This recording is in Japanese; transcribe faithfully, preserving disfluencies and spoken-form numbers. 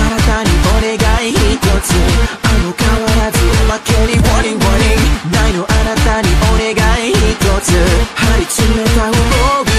なたにお願い一つ、あの変わらずおまけに Warning warning ないのあなたにお願い一つ、張り詰めた想い